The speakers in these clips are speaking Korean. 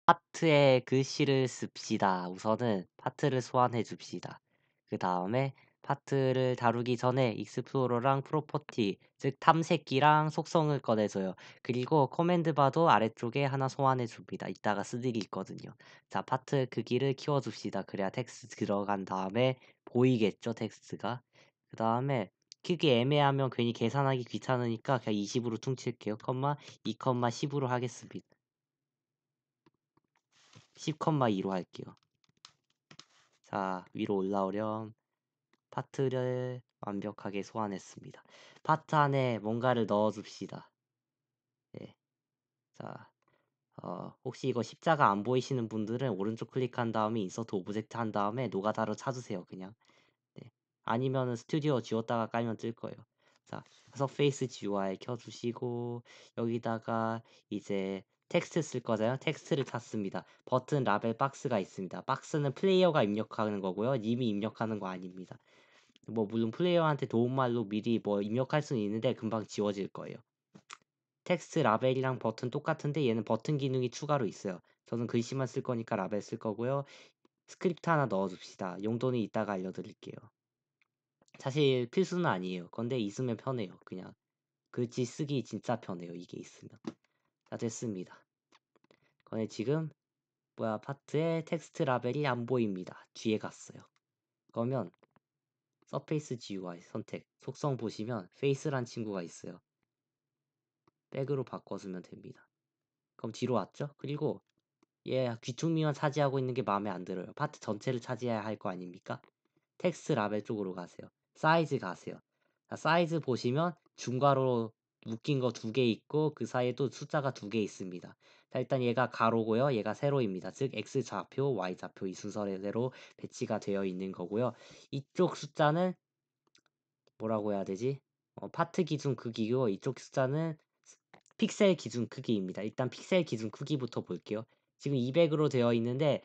파트에 글씨를 씁시다. 우선은 파트를 소환해 줍시다. 그 다음에 파트를 다루기 전에 익스플로러랑 프로퍼티, 즉 탐색기랑 속성을 꺼내줘요. 그리고 커맨드 바도 아래쪽에 하나 소환해 줍니다. 이따가 쓸 일이 있거든요. 자, 파트 크기를 키워줍시다. 그래야 텍스트 들어간 다음에 보이겠죠, 텍스트가. 그 다음에 크기 애매하면 괜히 계산하기 귀찮으니까 그냥 20으로 퉁칠게요. 2, 10으로 하겠습니다. 10,2로 할게요. 자, 위로 올라오렴. 파트를 완벽하게 소환했습니다. 파트 안에 뭔가를 넣어줍시다. 네. 자, 혹시 이거 십자가 안 보이시는 분들은 오른쪽 클릭한 다음에 인서트 오브젝트 한 다음에 노가다로 찾으세요. 그냥. 네. 아니면은 스튜디오 지웠다가 깔면 뜰 거예요. 자, 서페이스 GUI 켜주시고 여기다가 이제 텍스트 쓸 거잖아요. 텍스트를 찾습니다. 버튼 라벨 박스가 있습니다. 박스는 플레이어가 입력하는 거고요. 님이 입력하는 거 아닙니다. 뭐 물론 플레이어한테 도움말로 미리 뭐 입력할 수는 있는데 금방 지워질 거예요. 텍스트 라벨이랑 버튼 똑같은데 얘는 버튼 기능이 추가로 있어요. 저는 글씨만 쓸 거니까 라벨 쓸 거고요. 스크립트 하나 넣어줍시다. 용도는 이따가 알려드릴게요. 사실 필수는 아니에요. 근데 있으면 편해요. 그냥 글씨 쓰기 진짜 편해요. 이게 있으면. 자, 됐습니다. 근데 지금 파트에 텍스트 라벨이 안 보입니다. 뒤에 갔어요. 그러면 서페이스 GUI 선택 속성 보시면 페이스란 친구가 있어요. 백으로 바꿔주면 됩니다. 그럼 뒤로 왔죠? 그리고 얘 귀퉁이만 차지하고 있는 게 마음에 안 들어요. 파트 전체를 차지해야 할 거 아닙니까? 텍스트 라벨 쪽으로 가세요. 사이즈 가세요. 자, 사이즈 보시면 중괄호 묶인 거 두 개 있고 그 사이에 또 숫자가 두 개 있습니다. 자, 일단 얘가 가로고요. 얘가 세로입니다. 즉 X 좌표, Y 좌표 이 순서대로 배치가 되어 있는 거고요. 이쪽 숫자는 뭐라고 해야 되지? 파트 기준 크기고 이쪽 숫자는 픽셀 기준 크기입니다. 일단 픽셀 기준 크기부터 볼게요. 지금 200으로 되어 있는데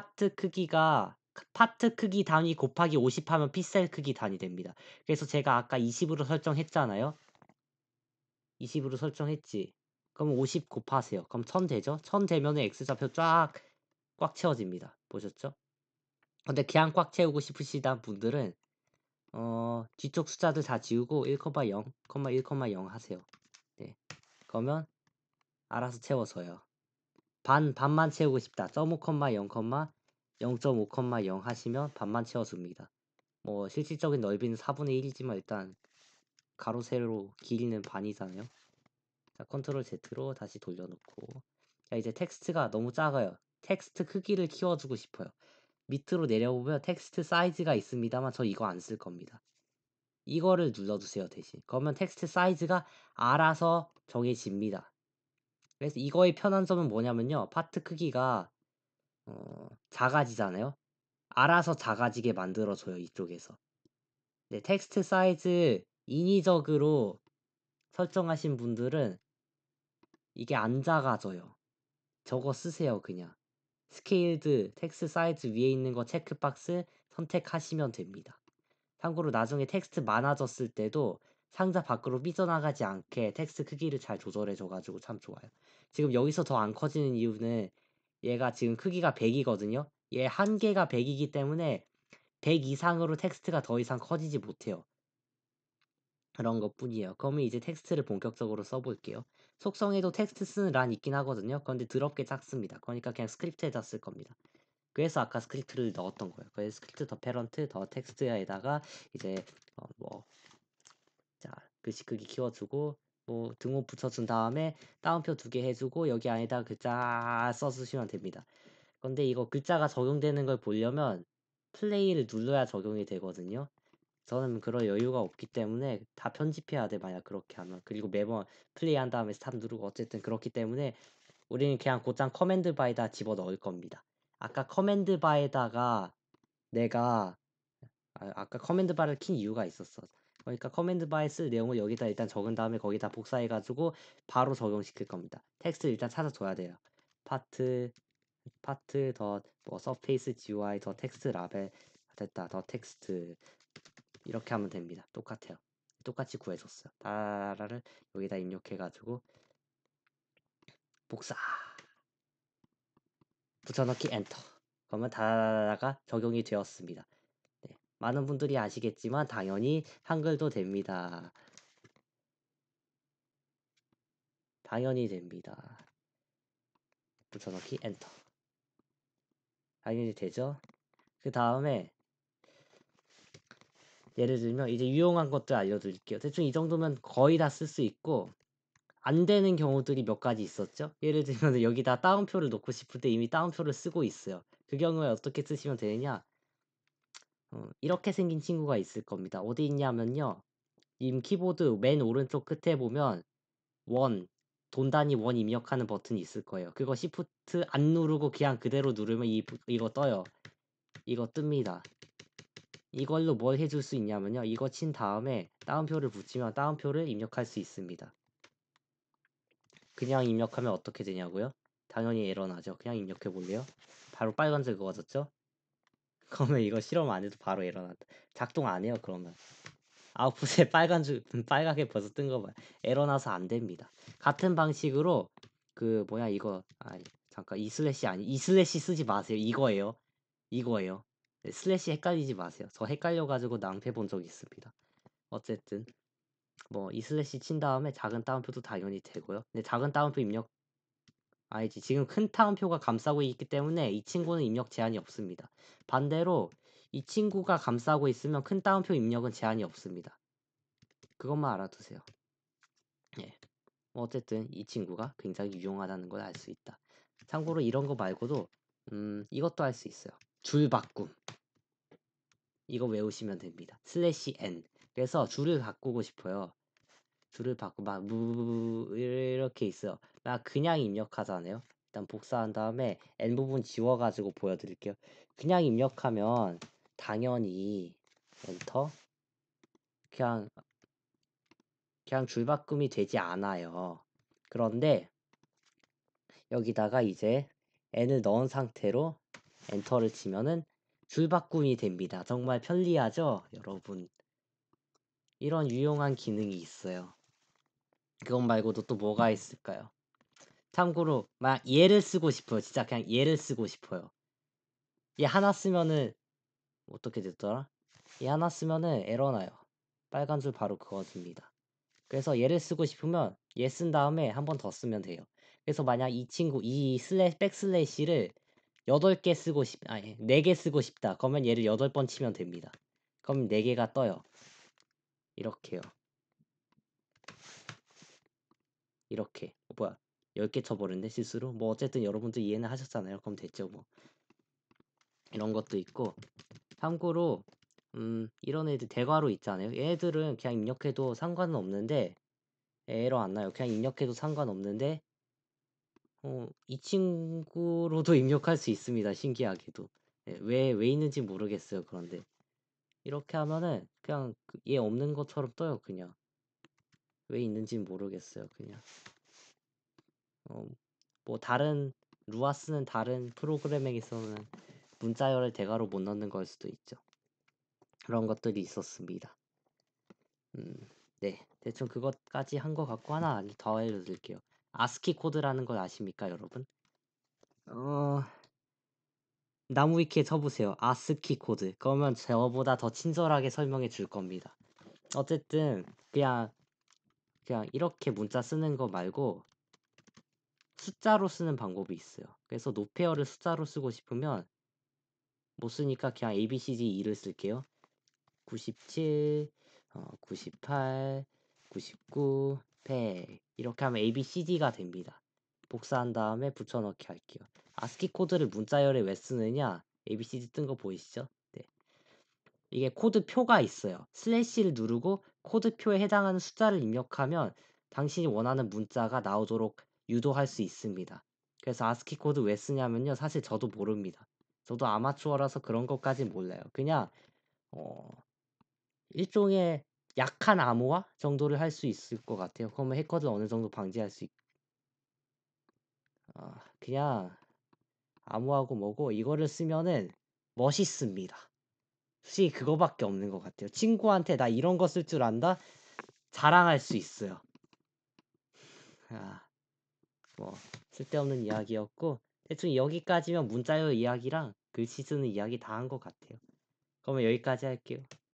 파트 크기 단위 곱하기 50 하면 픽셀 크기 단위 됩니다. 그래서 제가 아까 20으로 설정했잖아요. 20으로 설정했지. 그럼 50 곱하세요. 그럼 1000 되죠? 1000 되면 X좌표 쫙 꽉 채워집니다. 보셨죠? 근데 그냥 꽉 채우고 싶으시다 분들은 뒤쪽 숫자들 다 지우고 1,0, 1,0 하세요. 네. 그러면 알아서 채워져요. 반만 채우고 싶다. 0.5, 0, 0.5, 0 하시면 반만 채워줍니다. 뭐 실질적인 넓이는 4분의 1이지만 일단 가로 세로 길이는 반이잖아요. 자, 컨트롤 Z로 다시 돌려놓고 자, 이제 텍스트가 너무 작아요. 텍스트 크기를 키워주고 싶어요. 밑으로 내려보면 텍스트 사이즈가 있습니다만 저 이거 안 쓸 겁니다. 이거를 눌러주세요 대신. 그러면 텍스트 사이즈가 알아서 정해집니다. 그래서 이거의 편한 점은 뭐냐면요. 파트 크기가 작아지잖아요. 알아서 작아지게 만들어줘요 이쪽에서. 네, 텍스트 사이즈 인위적으로 설정하신 분들은 이게 안 작아져요. 저거 쓰세요 그냥. 스케일드 텍스트 사이즈 위에 있는 거 체크박스 선택하시면 됩니다. 참고로 나중에 텍스트 많아졌을 때도 상자 밖으로 삐져나가지 않게 텍스트 크기를 잘 조절해 줘가지고 참 좋아요. 지금 여기서 더 안 커지는 이유는 얘가 지금 크기가 100이거든요. 얘 한계가 100이기 때문에 100 이상으로 텍스트가 더 이상 커지지 못해요. 그런 것뿐이에요. 그러면 이제 텍스트를 본격적으로 써볼게요. 속성에도 텍스트 쓰는 란 있긴 하거든요. 그런데 더럽게 작습니다. 그러니까 그냥 스크립트에다 쓸 겁니다. 그래서 아까 스크립트를 넣었던 거예요. 그래서 스크립트 더 패런트 더 텍스트에다가 이제 자, 글씨 크기 키워주고 뭐 등호 붙여준 다음에 따옴표 2개 해주고 여기 안에다 글자 써주시면 됩니다. 근데 이거 글자가 적용되는 걸 보려면 플레이를 눌러야 적용이 되거든요. 저는 그럴 여유가 없기 때문에 다 편집해야 돼 만약 그렇게 하면. 그리고 매번 플레이한 다음에 스탑 누르고 어쨌든 그렇기 때문에 우리는 그냥 곧장 커맨드 바에다 집어넣을 겁니다. 아까 커맨드 바에다가 내가 아까 커맨드 바를 킨 이유가 있었어. 그러니까 커맨드 바에 쓸 내용을 여기다 일단 적은 다음에 거기다 복사해가지고 바로 적용시킬 겁니다. 텍스트 일단 찾아줘야 돼요. 파트 더 서페이스 GUI 더 텍스트 라벨 됐다. 더 텍스트 이렇게 하면 됩니다. 똑같아요. 똑같이 구해줬어요. 다라를 여기다 입력해가지고 복사. 붙여넣기 엔터. 그러면 다다다다가 적용이 되었습니다. 네, 많은 분들이 아시겠지만 당연히 한글도 됩니다. 당연히 됩니다. 붙여넣기 엔터. 당연히 되죠. 그 다음에 예를 들면 이제 유용한 것들 알려드릴게요. 대충 이 정도면 거의 다 쓸 수 있고 안 되는 경우들이 몇 가지 있었죠. 예를 들면 여기다 따옴표를 넣고 싶을 때 이미 따옴표를 쓰고 있어요. 그 경우에 어떻게 쓰시면 되느냐? 이렇게 생긴 친구가 있을 겁니다. 어디 있냐면요. 님 키보드 맨 오른쪽 끝에 보면 원, 돈 단위 원 입력하는 버튼이 있을 거예요. 그거 시프트 안 누르고 그냥 그대로 누르면 이거 떠요. 이거 뜹니다. 이걸로 뭘 해줄 수 있냐면요. 이거 친 다음에 따옴표를 붙이면 따옴표를 입력할 수 있습니다. 그냥 입력하면 어떻게 되냐고요? 당연히 에러 나죠. 그냥 입력해 볼래요? 바로 빨간색 그어졌죠? 그러면 이거 실험 안 해도 바로 에러 난다. 작동 안 해요, 그러면. 아웃풋에 빨갛게 벌써 뜬 거 봐요. 에러 나서 안 됩니다. 같은 방식으로 그 뭐야 이거 잠깐 이 슬래시 이 슬래시 쓰지 마세요. 이거예요. 네, 슬래시 헷갈리지 마세요. 저 헷갈려 가지고 낭패 본 적 있습니다. 어쨌든 뭐 이 슬래시 친 다음에 작은 따옴표도 당연히 되고요. 근데 작은 따옴표 입력 아니지. 지금 큰 따옴표가 감싸고 있기 때문에 이 친구는 입력 제한이 없습니다. 반대로 이 친구가 감싸고 있으면 큰 따옴표 입력은 제한이 없습니다. 그것만 알아두세요. 예. 어쨌든 이 친구가 굉장히 유용하다는 걸 알 수 있다. 참고로 이런 거 말고도 이것도 할 수 있어요. 줄 바꿈. 이거 외우시면 됩니다. 슬래시 n. 그래서 줄을 바꾸고 싶어요. 줄을 바꾸고 막 이렇게 있어요. 막 그냥 입력하잖아요. 일단 복사한 다음에 n 부분 지워가지고 보여드릴게요. 그냥 입력하면 당연히 엔터 그냥 줄 바꿈이 되지 않아요. 그런데 여기다가 이제 n을 넣은 상태로 엔터를 치면은 줄 바꿈이 됩니다. 정말 편리하죠, 여러분. 이런 유용한 기능이 있어요. 그것 말고도 또 뭐가 있을까요? 참고로 막 얘를 쓰고 싶어요. 진짜 그냥 얘를 쓰고 싶어요. 얘 하나 쓰면은 어떻게 됐더라? 얘 하나 쓰면은 에러 나요. 빨간 줄 바로 그어줍니다. 그래서 얘를 쓰고 싶으면 얘 쓴 다음에 한 번 더 쓰면 돼요. 그래서 만약 이 친구 이 백슬래시를 8개 쓰고 4개 쓰고 싶다. 그러면 얘를 8번 치면 됩니다. 그럼 4개가 떠요. 이렇게요. 이렇게. 뭐야? 10개 쳐버렸네 실수로. 뭐 어쨌든 여러분들 이해는 하셨잖아요. 그럼 됐죠 뭐. 이런 것도 있고. 참고로 이런 애들 대괄호 있잖아요. 얘들은 그냥 입력해도 상관은 없는데 에러 안 나요. 그냥 입력해도 상관없는데 이 친구로도 입력할 수 있습니다. 신기하게도. 예, 왜 있는지 모르겠어요. 그런데 이렇게 하면은 그냥 얘 없는 것처럼 떠요. 그냥 왜 있는지 모르겠어요. 그냥 뭐 다른 루아 쓰는 다른 프로그램에서는 문자열을 대괄호 못 넣는 걸 수도 있죠. 그런 것들이 있었습니다. 네, 대충 그것까지 한 것 같고 하나 더 알려드릴게요. 아스키 코드라는 걸 아십니까, 여러분? 나무 위키에 쳐보세요. 아스키 코드. 그러면 저보다 더 친절하게 설명해 줄 겁니다. 어쨌든 그냥 이렇게 문자 쓰는 거 말고 숫자로 쓰는 방법이 있어요. 그래서 노페어를 숫자로 쓰고 싶으면 못 쓰니까 그냥 ABCD2를 쓸게요. 97, 98, 99, 100 이렇게 하면 ABCD가 됩니다. 복사한 다음에 붙여넣기 할게요. 아스키 코드를 문자열에 왜 쓰느냐? ABCD 뜬 거 보이시죠? 네. 이게 코드표가 있어요. 슬래시를 누르고 코드표에 해당하는 숫자를 입력하면 당신이 원하는 문자가 나오도록 유도할 수 있습니다. 그래서 아스키 코드 왜 쓰냐면요. 사실 저도 모릅니다. 저도 아마추어라서 그런 것까지 몰라요. 그냥 어, 일종의 약한 암호화 정도를 할 수 있을 것 같아요. 그러면 해커들 어느 정도 방지할 수 그냥 암호하고 뭐고 이거를 쓰면은 멋있습니다. 솔직히 그거밖에 없는 것 같아요. 친구한테 나 이런 거 쓸 줄 안다 자랑할 수 있어요. 아, 뭐 쓸데없는 이야기였고 대충 여기까지면 문자열 이야기랑 글씨 쓰는 이야기 다 한 것 같아요. 그러면 여기까지 할게요.